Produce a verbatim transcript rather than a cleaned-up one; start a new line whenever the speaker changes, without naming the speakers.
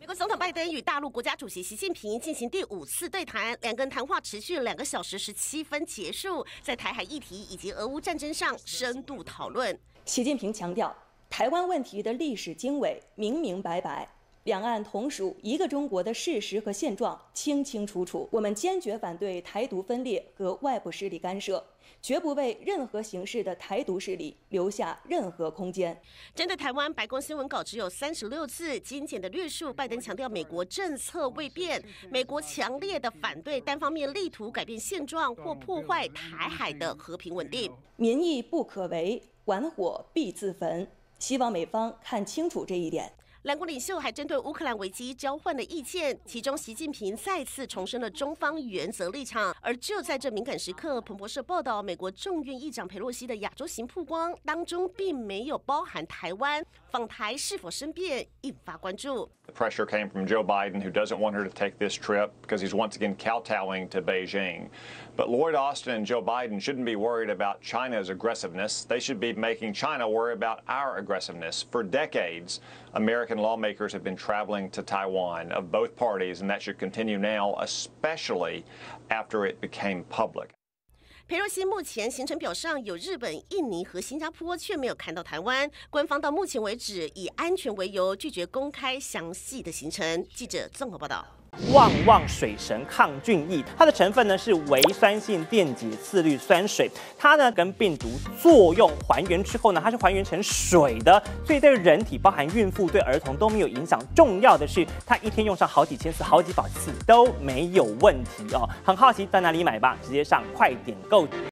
国总统拜登与大陆国家主席习近平进行第五次对谈，两个人谈话持续两个小时十七分结束，在台海议题以及俄乌战争上深度讨论。
习近平强调，台湾问题的历史经纬明明白白，两岸同属一个中国的事实和现状清清楚楚。我们坚决反对台独分裂和外部势力干涉，绝不为任何形式的台独势力留下任何空间。
针对台湾，白宫新闻稿只有三十六字，精简的略述。拜登强调，美国政策未变，美国强烈的反对单方面力图改变现状或破坏台海的和平稳定。
民意不可违，玩火必自焚。希望美方看清楚这一点。
两国领袖还针对乌克兰危机交换了意见，其中习近平再次重申了中方原则立场。而就在这敏感时刻，彭博社报道，美国众院议长裴洛西的亚洲行曝光当中并没有包含台湾，访台是否生变引发关注。
The pressure came from Joe Biden, who doesn't want her to take this trip because he's once again kowtowing to Beijing. But Lloyd Austin and Joe Biden shouldn't be worried about China's aggressiveness. They should be making China worry about our aggressiveness. For decades, American lawmakers have been traveling to Taiwan of both parties, and that should continue now, especially after it became public.
裴洛西目前行程表上有日本、印尼和新加坡，却没有看到台湾。官方到目前为止以安全为由拒绝公开详细的行程。记者综合报道。
旺旺水神抗菌液，它的成分呢是微酸性电解次氯酸水，它呢跟病毒作用还原之后呢，它是还原成水的，所以对人体，包含孕妇、对儿童都没有影响。重要的是，它一天用上好几千次、好几百次都没有问题哦。很好奇在哪里买吧？直接上快点购。